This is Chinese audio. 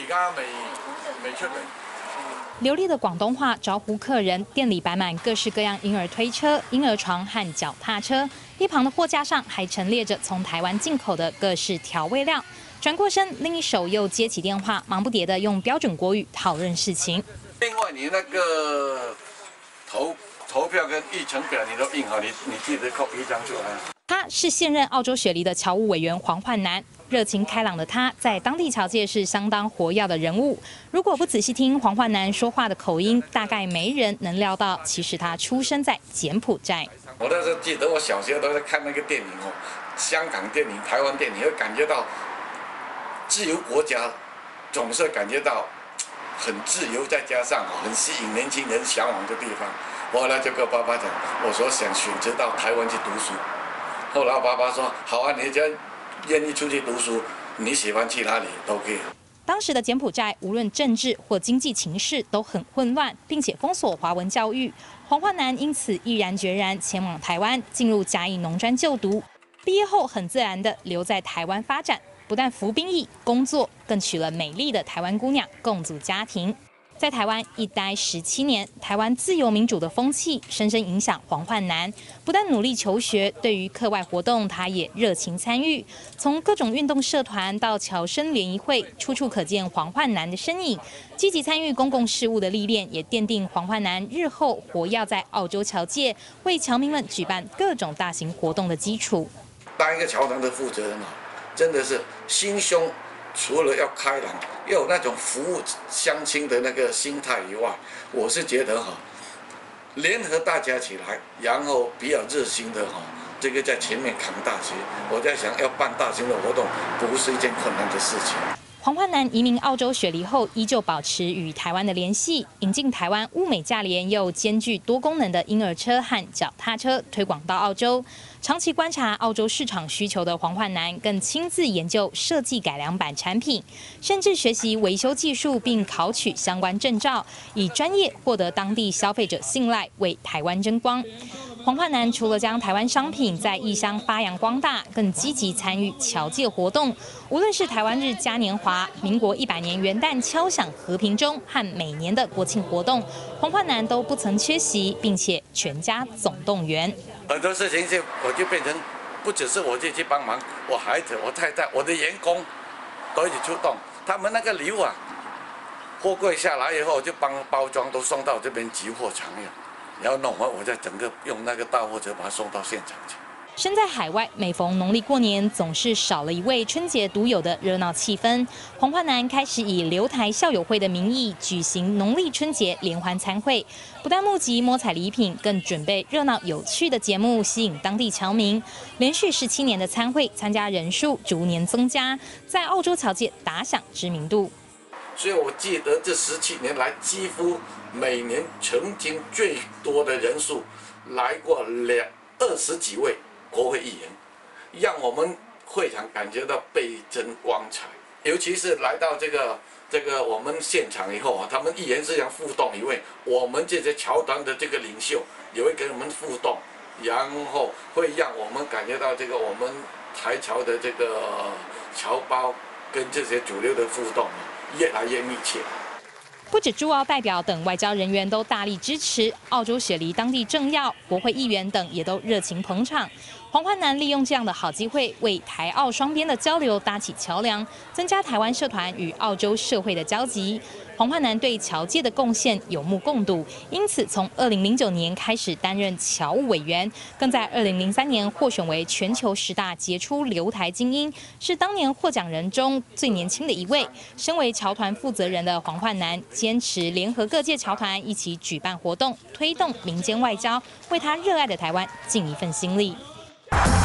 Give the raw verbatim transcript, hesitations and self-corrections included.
而家未未出嚟。 流利的广东话招呼客人，店里摆满各式各样婴儿推车、婴儿床和脚踏车，一旁的货架上还陈列着从台湾进口的各式调味料。转过身，另一手又接起电话，忙不迭地用标准国语讨论事情。 另外，你那个投投票跟议程表你都印好，你你记得扣一张出来。 他是现任澳洲雪梨的侨务委员黄焕南。 热情开朗的他，在当地侨界是相当活跃的人物。如果不仔细听黄焕南说话的口音，大概没人能料到，其实他出生在柬埔寨。 我那时候记得，我小时候都在看那个电影哦，香港电影、台湾电影，会感觉到自由国家总是感觉到很自由，再加上很吸引年轻人向往的地方。我后来就跟爸爸讲，我说想选择到台湾去读书。后来我爸爸说：“好啊，你只要 愿意出去读书，你喜欢去哪里都可以。” 当时的柬埔寨无论政治或经济情势都很混乱，并且封锁华文教育。黄焕南因此毅然决然前往台湾，进入嘉义农专就读。毕业后很自然地留在台湾发展，不但服兵役、工作，更娶了美丽的台湾姑娘，共组家庭。 在台湾一待十七年，台湾自由民主的风气深深影响黄焕南。不但努力求学，对于课外活动他也热情参与。从各种运动社团到侨生联谊会，处处可见黄焕南的身影。积极参与公共事务的历练，也奠定黄焕南日后活跃在澳洲侨界，为侨民们举办各种大型活动的基础。 当一个侨团的负责人啊，真的是心胸 除了要开朗，要有那种服务乡亲的那个心态以外，我是觉得哈，联合大家起来，然后比较热心的哈，这个在前面扛大旗。我在想，要办大型的活动，不是一件困难的事情。 黄焕南移民澳洲雪梨后，依旧保持与台湾的联系，引进台湾物美价廉又兼具多功能的婴儿车和脚踏车推广到澳洲。长期观察澳洲市场需求的黄焕南，更亲自研究设计改良版产品，甚至学习维修技术，并考取相关证照，以专业获得当地消费者信赖，为台湾争光。 黄焕南除了将台湾商品在异乡发扬光大，更积极参与侨界活动。无论是台湾日嘉年华、民国一百年元旦敲响和平钟和每年的国庆活动，黄焕南都不曾缺席，并且全家总动员。 很多事情就我就变成不只是我自己去帮忙，我孩子、我太太、我的员工都一起出动。他们那个礼物啊，货柜下来以后就帮包装，都送到这边集货场了。 然后弄完，我再整个用那个大货车把它送到现场去。 身在海外，每逢农历过年，总是少了一位春节独有的热闹气氛。黄焕南开始以留台校友会的名义举行农历春节联欢餐会，不但募集摸彩礼品，更准备热闹有趣的节目，吸引当地侨民。连续十七年的餐会，参加人数逐年增加，在澳洲侨界打响知名度。 所以我记得这十七年来，几乎每年曾经最多的人数来过两二十几位国会议员，让我们会场感觉到倍增光彩。尤其是来到这个这个我们现场以后啊，他们议员是想互动，因为我们这些侨团的这个领袖也会跟我们互动，然后会让我们感觉到这个我们台侨的这个侨胞跟这些主流的互动 越来越密切。 不止驻澳代表等外交人员都大力支持，澳洲雪梨当地政要、国会议员等也都热情捧场。黄焕南利用这样的好机会，为台澳双边的交流搭起桥梁，增加台湾社团与澳洲社会的交集。黄焕南对侨界的贡献有目共睹，因此从二零零九年开始担任侨务委员，更在二零零三年获选为全球十大杰出留台精英，是当年获奖人中最年轻的一位。身为侨团负责人的黄焕南，坚持联合各界侨团一起举办活动，推动民间外交，为他热爱的台湾尽一份心力。